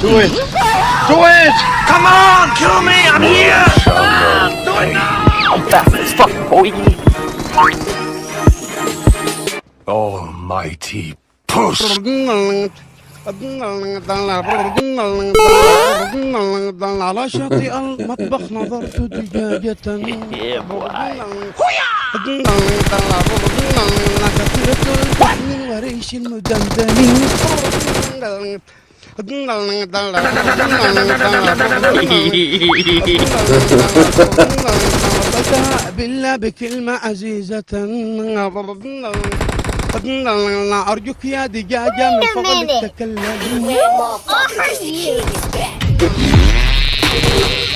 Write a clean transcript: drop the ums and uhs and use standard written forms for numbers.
Do it! Do it! Come on! Kill me! I'm here! Do it now! I'm fast as fuck, boy. Almighty puss! على شاطئ المطبخ نظرت دجاجة كثيرة الدهن وريش المدندن بالله بكلمة عزيزة أرجوك يا دجاجة من فضلك تكلمي